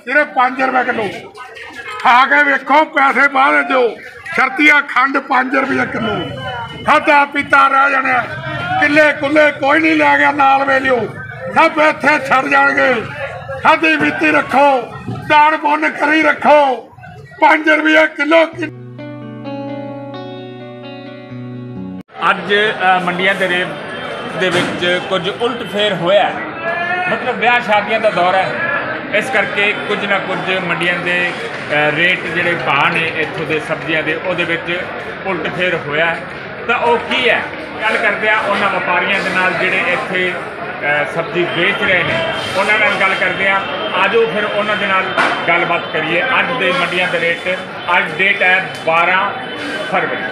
सिर्फ 5 रुपए किलो। खा के वेखो पैसे बाद दो। शर्तिया खंड 5 रुपये किलो। खादा पीता रह जाने किले कुले कोई नहीं लै गया नाल वेलियो सब इत्थे छड़ जाणगे। खादी पीती रखो दान पुण्य करी रखो 5 रुपये किलो। अज मंडियां दे रेट दे विच कुछ उल्ट फेर होया, मतलब ब्याह शादियां दा दौर है, इस करके कुछ ना कुछ मंडियां दे रेट जिहड़े भाव ने इत्थों दे सब्जियां दे उहदे विच उल्ट फेर होया। तो वो की है गल करदे आ उन्हां व्यापारियां दे नाल जिहड़े इत्थे सब्जी बेच रहे हैं उन्हां नाल गल करदे आ। आजो फिर उन्हां दे नाल गलबात करिए। अज दे मंडियां दे रेट, अज डेट है 12 फरवरी।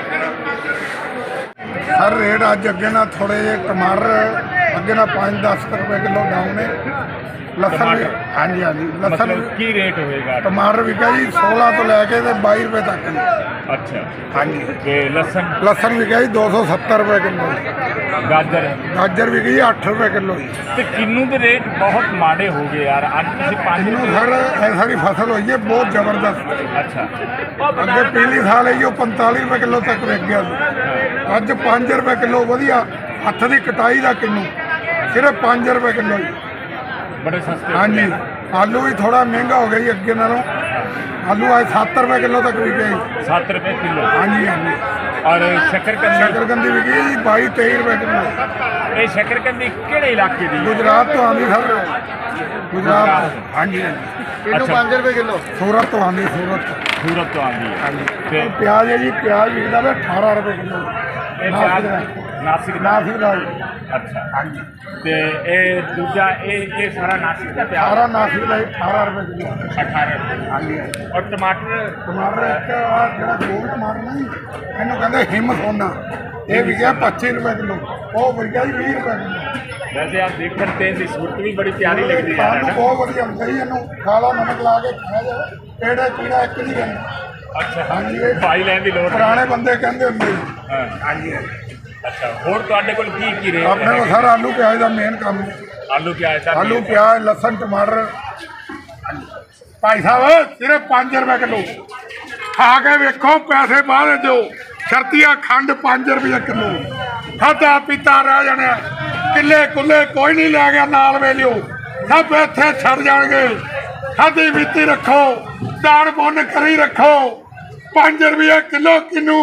सर रेट अज अगे ना थोड़े जे टमाटर अगे ना 5-10 रुपए किलो डाउन है। लसन हाँ जी हाँ जी लसन मतलब की रेट होएगा? टमाटर बिका जी 16 तो लैके 22 रुपए तक। अच्छा हाँ जी। लसन बिका जी 270 रुपए किलो। गाजर बिकी जी 8 रुपए किलो जी। तो किन्नू के रेट बहुत माड़े हो गए यार। अज किन्नू सर सारी फसल हुई है बहुत जबरदस्त। अच्छा अगे पिछली साल है वो 45 रुपए किलो तक विक गया। अज 5 रुपए किलो वधिया हथ की कटाई का किन्नू सिर्फ 5 रुपए किलो जी। बड़े सस्ते। हाँ जी। आलू भी थोड़ा महंगा हो गया जी अगे नालों। आलू आज 7 रुपए किलो तक बिके जी। 7 रुपए किलो? हाँ जी हाँ जी। और शकरकंदी बिकी जी 22-23 रुपए किलो। ये शकरकंदी किहड़े इलाके दी? गुजरात तो आंदी सर। गुजरात हाँ जी हाँ जी। अच्छा 5 रुपए किलो। सूरत तो आंदी सूरत तो आंदी है। हाँ जी। प्याज है जी प्याज बिकता है 18 रुपए किलो। नासिक का। अच्छा हाँ जी। तो ये दूजा ये सारा नासिक का प्याज? सारा नासिक का 18 रुपए किलो। 18 रुपए। हाँ जी। और टमाटर एक जो गोल टमाटर नहीं इन्हों कहते हिम सोना ये बिका 25 रुपए किलो। वो बिका जी 20 रुपए किलो। वैसे आप देख सकते हैं इसकी सूरत भी बड़ी प्यारी लगती है। बहुत बढ़िया लगता है इनू काला नमक ला के खाया जाए पेड़े कीड़ा एक नहीं करना। अच्छा हाँ जी। भाई लैन की लोड़ पुराने बंदे कहते होंगे। हाँ जी। अच्छा होर तुहाडे कोल की रेट? अपने को सर आलू प्याज का मेन काम है। आलू प्याज लसन टमाटर। भाई साहब सिर्फ 5 रुपए किलो। खा के वेखो पैसे बाद दो। शर्तिया खंड 5 रुपये किलो। खादा पीता रह जाने किले कुले कोई नहीं लै गया नाल वेलियो सब इत्थे छड़ जाणगे। खादी पीती रखो दान पुण्य करी रखो 5 रुपये किलो किनू।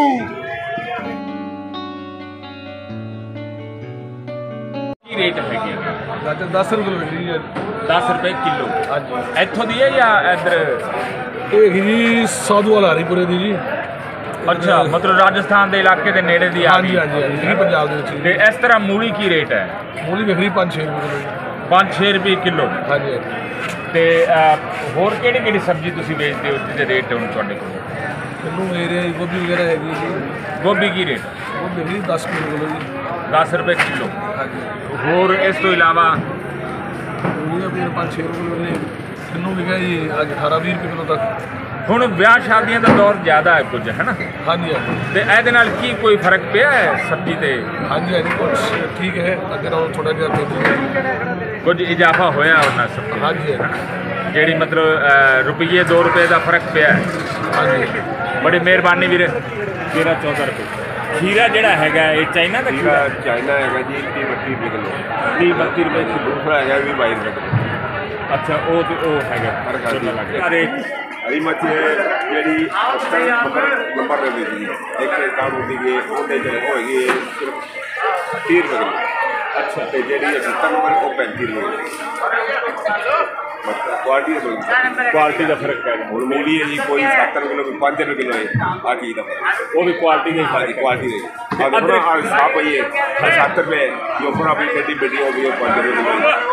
रेट है गाजर 10 रुपये 10 रुपए किलो। हाँ जी। इत्थों दी है या इधर? जी साधूवाल हरीपुरे दी जी। अच्छा मतलब राजस्थान के इलाके के नेड़े दी? हाँ जी हाँ जी हाँ जी पंजाब के। ते इस तरह मूली की रेट है? मूली विकरी 5-6 रुपये किलो। 5-6 रुपये किलो। हाँ जी हाँ जी। ते होर किहड़ी सब्जी तुसीं बेचदे हो जिहदे रेट हुण तुहाडे कोल? किलो मेरे गोभी वगैरह है जी। गोभी की रेट? गोभी विकरी 10 रुपये किलो जी। 10 रुपये किलो। हाँ जी। होर इस तो इलावा? मूलियाँ भी 5-6 रुपये किलो। किन्नू बिका जी अज 18-20 रुपये किलो तक। हुण ब्याह शादियां का दौर ज़्यादा है कुछ है ना? हाँ जी हाँ जी। तो ਇਹਦੇ ਨਾਲ की कोई फर्क पिया है सब्जी ते? हाँ जी हाँ जी कुछ ठीक है अगर थोड़ा जिहा कुछ इजाफा होया उन्हां सब्जी? हाँ जी हाँ जी। ਜਿਹੜੀ मतलब रुपये 2 रुपये का फर्क पिया है? हाँ जी। बड़ी मेहरबानी वीर। 13-14 रुपये। खीरा ਜਿਹੜਾ ਹੈਗਾ ਇਹ ਚਾਈਨਾ ਦਾ ਖੀਰਾ? चाइना है जी 30-32 रुपये किलो। 30-32 रुपये किलो। दूसरा है भी 22 रुपये किलो। अच्छा वो हैगा रेट। हरी मिर्च जी नंबर दे दी एक काम होती है ਉਹਦੇ ਚ ਹੋਏਗੀ सिर्फ 30 रुपये किलो। अच्छा तो जी 70 नंबर वो 35 रुपये। क्वालिटी का फर्क है। हूँ मूली है जी कोई 70 किलो 5 रुपये किलो है। आ चीज़ का वो भी क्वालिटी नहीं हाँ जी क्वालिटी दे साफ है ये 7 रुपये जो फिर अपनी खेती बेटी हो गई 5 रुपये।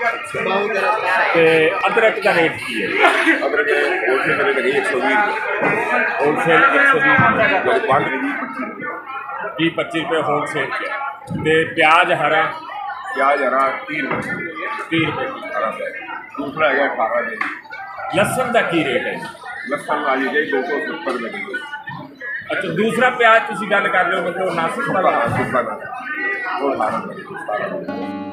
अदरक का रेट की है? अदरक होलसेल का रेट है 120 रुपये। होलसेल 120 20-25 रुपये होलसेल के। प्याज हरा? प्याज हरा 30 रुपये। 30 रुपये। दूसरा है 18 रुपये। लसन का की रेट है? लसन वाली है 270 रुपये किलो। अच्छा दूसरा प्याज तुम गल कर रहे हो मतलब नासिक वाला? वो 18 रुपये।